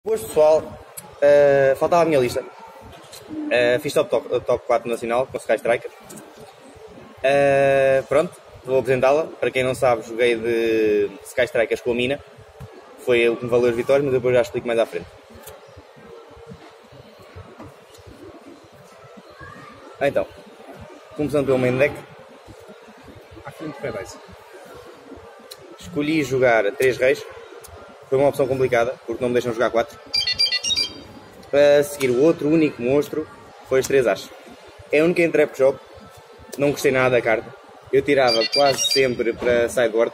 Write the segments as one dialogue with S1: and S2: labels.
S1: Boas pessoal, faltava a minha lista. Fiz top 4 nacional com Sky Striker. Pronto, vou apresentá-la. Para quem não sabe, joguei de Sky Strikers com a Mina. Foi o que me valeu as vitórias, mas depois já explico mais à frente. Então, começando pelo main deck.
S2: À frente da base.
S1: Escolhi jogar 3 reis. Foi uma opção complicada, porque não me deixam jogar 4. Para seguir o outro único monstro, foi os 3 As. É a única entrep que jogo. Não gostei nada da carta. Eu tirava quase sempre para sideboard.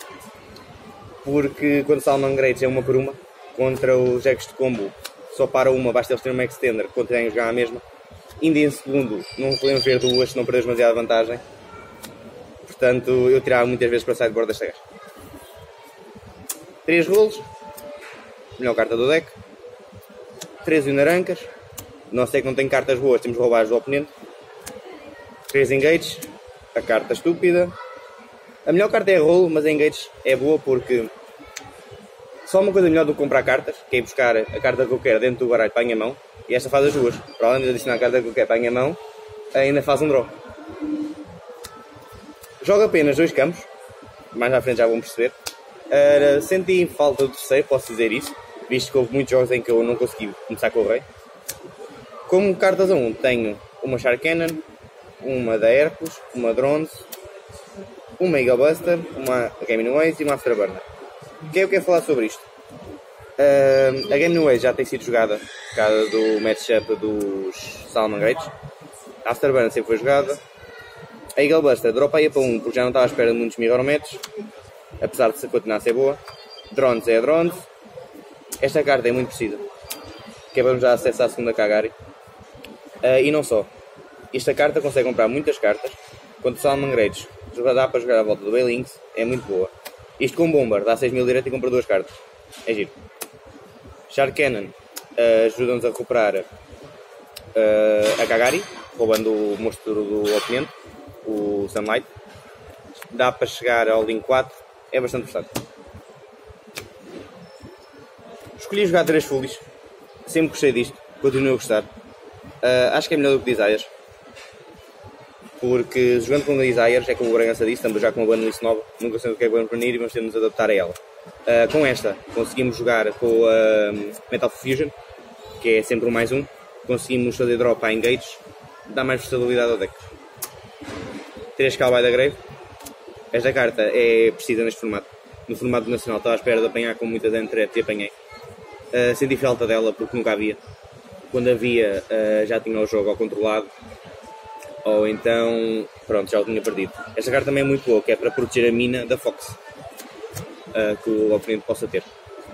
S1: Porque quando Salmon Greats é uma por uma, contra os decks de combo, só para uma, basta eles terem uma extender, conseguem jogar a mesma. Ainda em segundo, não podemos ver duas, se não perder demasiada vantagem. Portanto, eu tirava muitas vezes para sideboard desta gaja. 3 rolos, melhor carta do deck. 3 Unarancas, nosso deck não tem cartas boas, temos de roubar as do oponente. 3 Engages, a carta estúpida. A melhor carta é a rolo, mas a Engage é boa porque só uma coisa melhor do que comprar cartas, que é ir buscar a carta que eu quero dentro do baralho para a minha mão, e esta faz as duas. Para além de adicionar a carta que eu quero para a minha mão, ainda faz um draw. Jogo apenas 2 campos, mais à frente já vão perceber. Senti falta do terceiro, posso dizer isso, visto que houve muitos jogos em que eu não consegui começar com o rei. Como cartas a 1, tenho uma Shark Cannon, uma da Hercules, uma Drones, uma Eagle Buster, uma Game Waze e uma Afterburner. O que é que eu quero falar sobre isto? A Game Waze já tem sido jogada por causa do matchup dos Salmon Greats. A Afterburner sempre foi jogada. A Eagle Buster dropei para 1 porque já não estava à espera de muitos Mirror-Matches, apesar de continuar a ser boa. Drones é a Drones. Esta carta é muito precisa, que é para nos dar acesso à segunda Kagari. E não só. Esta carta consegue comprar muitas cartas. Quando o Salmon Greats dá para jogar à volta do Baylinks, é muito boa. Isto com Bomber dá 6.000 direto e compra 2 cartas. É giro. Shark Cannon ajuda-nos a recuperar a Kagari, roubando o monstro do oponente, o Sunlight. Dá para chegar ao Link 4, é bastante versátil. Escolhi jogar 3 Fullies, sempre gostei disto, continuo a gostar. Acho que é melhor do que Desires, porque jogando com Desires, é como o Bragança disse, estamos já com uma banlist nova, nunca sei o que é Ban Venir e vamos ter de nos adaptar a ela. Com esta, conseguimos jogar com a Metal Fusion, que é sempre um mais um, conseguimos fazer drop a Engage, dá mais versatilidade ao deck. 3 Cowboy da Grave, esta carta é precisa neste formato. No formato nacional estava à espera de apanhar com muitas entretes e apanhei. Senti falta dela porque nunca havia. Quando havia, já tinha o jogo ao controlado, ou então, pronto, já o tinha perdido. Esta carta também é muito boa, que é para proteger a mina da Fox, que o oponente possa ter.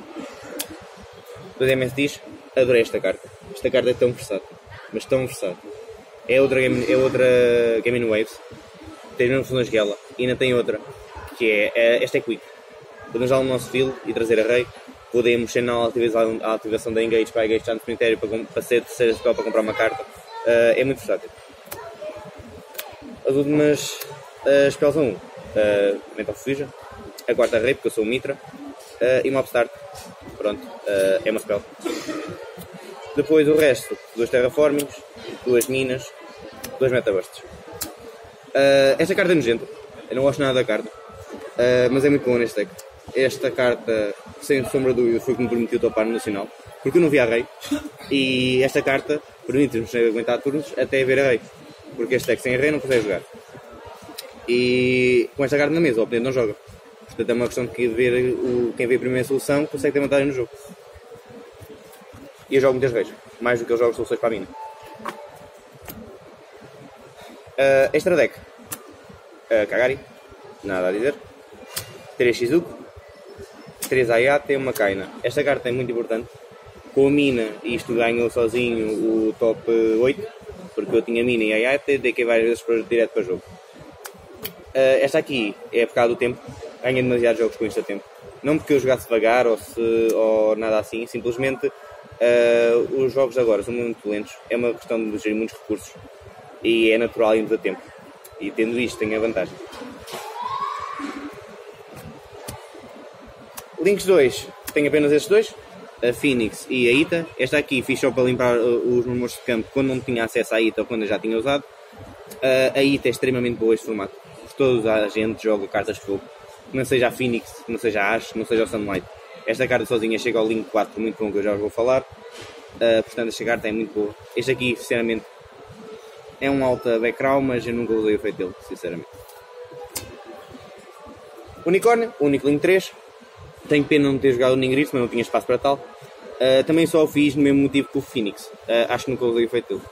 S1: O DMS diz, adorei esta carta. Esta carta é tão versátil, mas tão versátil. É outra Game Waves, tem as mesmas funções que ela, e ainda tem outra, que é, esta é Quick. Podemos usar o nosso field e trazer a rei. Podemos ser a ativação da Engage para Engage no cemitério para ser terceira spell para comprar uma carta. É muito versátil. As últimas spells são Mental Fusion, a quarta rei, porque eu sou o Mitra, e uma Upstart. Pronto, é uma spell. Depois o resto, 2 Terraformings, 2 Minas, 2 Metabursts. Esta carta é nojenta, eu não gosto nada da carta, mas é muito boa neste deck. Esta carta, sem sombra de dúvida, foi o que me permitiu topar no Nacional, porque eu não via a rei, e esta carta permite-nos aguentar turnos até ver a rei, porque este deck sem a rei não consegue jogar. E com esta carta na mesa, o oponente não joga. Portanto é uma questão de ver quem vê a primeira solução consegue ter vantagem no jogo. E eu jogo muitas reis, mais do que eu jogo soluções para a mina. Extra deck, Kagari, nada a dizer. 3 Shizuku, 3 Ayate e uma Kaina. Esta carta é muito importante. Com a mina, isto ganhou sozinho o top 8, porque eu tinha mina e Ayate, dei que várias vezes direto para o jogo. Esta aqui é por causa do tempo, ganhei demasiados jogos com isto a tempo. Não porque eu jogasse devagar ou nada assim, simplesmente os jogos agora são muito lentos, é uma questão de gerir muitos recursos e é natural irmos a tempo. E tendo isto, tem a vantagem. Links 2, tenho apenas estes dois. a Phoenix e a Ita. Esta aqui fiz só para limpar os números de campo quando não tinha acesso à Ita ou quando eu já tinha usado. A Ita é extremamente boa este formato. Toda a gente joga cartas de fogo. Não seja a Phoenix, não seja a Ash, não seja o Sunlight. Esta carta sozinha chega ao Link 4, muito bom, que eu já vou falar. Portanto, esta carta é muito boa. Este aqui, sinceramente, é um alta background, mas eu nunca usei o efeito dele, sinceramente. Unicórnio, único Link 3. Tenho pena não ter jogado o Ningris, mas não tinha espaço para tal. Também só o fiz no mesmo motivo que o Phoenix. Acho que nunca usei o efeito dele.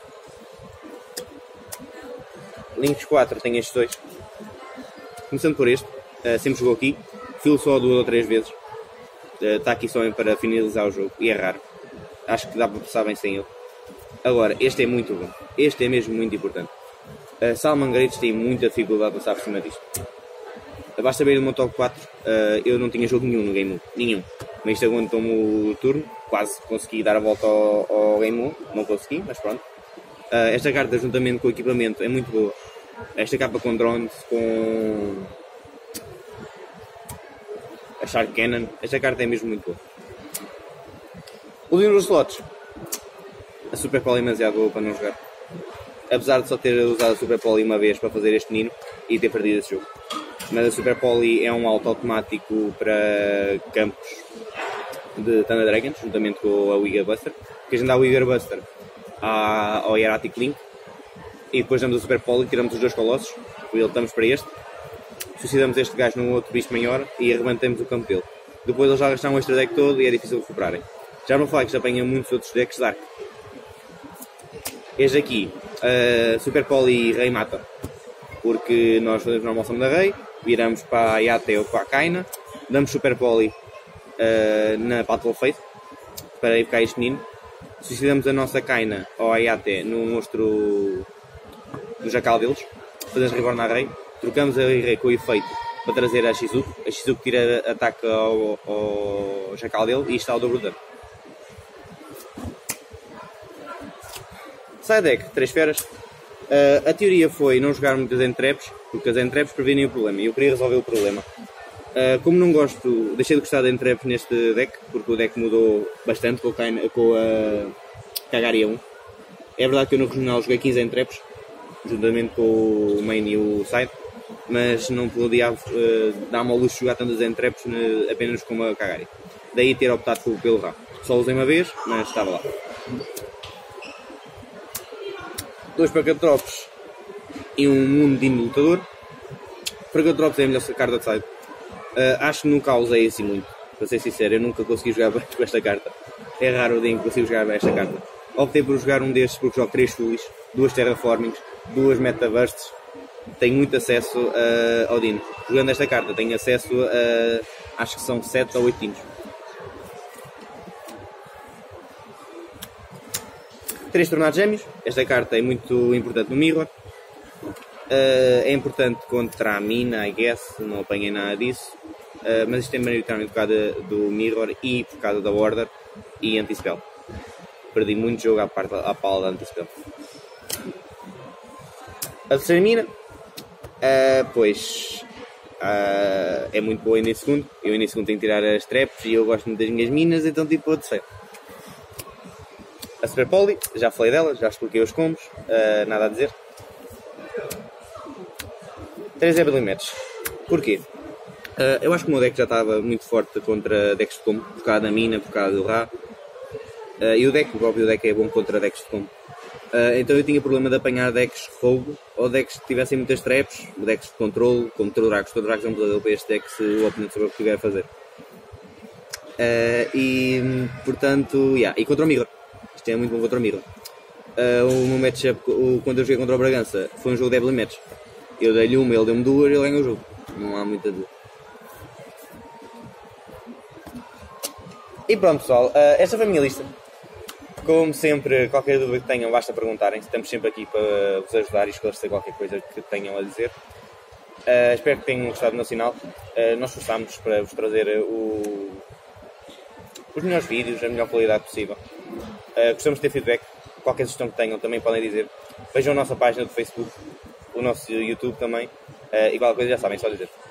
S1: Links 4, tenho estes dois. Começando por este, sempre jogou aqui. Filo só 2 ou 3 vezes. Está aqui só para finalizar o jogo e é raro. Acho que dá para passar bem sem ele. Agora, este é muito bom. Este é mesmo muito importante. Salman Greats tem muita dificuldade de passar por cima disto. Basta ver no meu top 4, eu não tinha jogo nenhum no Game 1. Nenhum. Mas isto aguentou-me o turno. Quase consegui dar a volta ao Game 1. Não consegui, mas pronto. Esta carta, juntamente com o equipamento, é muito boa. Esta capa com drones, com a Shark Cannon, esta carta é mesmo muito boa. O livro dos slots. A Super Poly é demasiado boa para não jogar. Apesar de só ter usado a Super Poly uma vez para fazer este menino e ter perdido esse jogo. Mas a Super Poly é um auto automático para campos de Thunder Dragons, juntamente com a Wigger Buster. Porque a gente dá a Wigger Buster ao Hieratic Link e depois damos a Super Poly, tiramos os 2 colossos, voltamos para este, suicidamos este gajo num outro bicho maior e arrebentamos o campo dele. Depois eles já gastaram o extra deck todo e é difícil de recuperarem. Já não falar que isto apanha muitos outros decks Dark. Este aqui, Super Poly Rei mata, porque nós fazemos normal summon da Rei, viramos para a Yate ou para a Kaina, damos Super Poly na Battle Faith para evocar este menino, suicidamos a nossa Kaina ou a Yate no monstro, no jacal deles, fazemos Reborn à Rei, trocamos a Rei com o efeito para trazer a Shizuku tira ataque ao jacal dele e está ao dobro dano. Side deck, 3 feras. A teoria foi não jogar muitas Entraps, porque as Entraps previnem o problema e eu queria resolver o problema. Como não gosto, deixei de gostar de Entraps neste deck, porque o deck mudou bastante com a Kagaria 1. É verdade que eu no regional joguei 15 Entraps, juntamente com o main e o side, mas não podia dar-me ao luxo de jogar tantas Entraps apenas com uma Kagaria. Daí ter optado pelo Ra. Só usei uma vez, mas estava lá. 2 Fragatrops e um Mundinho Lutador. Fragatrops é a melhor carta de side. Acho que nunca a usei assim muito, para ser sincero, eu nunca consegui jogar bem com esta carta. É raro o dia em que consigo jogar bem esta carta. Optei por jogar um destes porque jogo 3 Foolish, 2 Terraformings, 2 Metabursts. Tenho muito acesso ao Dino. Jogando esta carta tenho acesso a, acho que são 7 ou 8 Dinos. 3 Tornados Gêmeos. Esta carta é muito importante no Mirror. É importante contra a mina, I guess, não apanhei nada disso. Mas isto é maioritariamente por causa do Mirror e por causa da Order e Anti-Spell. Perdi muito jogo à pala da Anti-Spell. A terceira mina, é muito boa ainda em segundo. Eu ainda em segundo tenho que tirar as traps e eu gosto muito das minhas minas, então tipo a terceira. A Super Poly, já falei dela, já expliquei os combos, nada a dizer. 3 Ebony Match. Porquê? Eu acho que o meu deck já estava muito forte contra decks de combo, por causa da mina, por causa do Ra. E o próprio deck é bom contra decks de combo. Então eu tinha problema de apanhar decks rogue ou decks que tivessem muitas traps, decks de controle, como Trodragos. Trodragos é um pesadelo para este deck se o oponente souber o que tiver a fazer. Portanto, e contra o Mirror. Isto é muito bom contra o Mirror. O meu matchup, quando eu joguei contra o Bragança, foi um jogo de Ebony Match. Eu dei-lhe uma, ele deu-me 2 e ele ganhou o jogo. Não há muita dúvida. E pronto pessoal, esta foi a minha lista. Como sempre, qualquer dúvida que tenham, basta perguntarem. Estamos sempre aqui para vos ajudar e esclarecer qualquer coisa que tenham a dizer. Espero que tenham gostado do meu sinal. Nós esforçamos para vos trazer os melhores vídeos, a melhor qualidade possível. Gostamos de ter feedback. Qualquer sugestão que tenham também podem dizer. Vejam a nossa página do Facebook, o nosso YouTube também. E qualquer coisa já sabem, só dizer.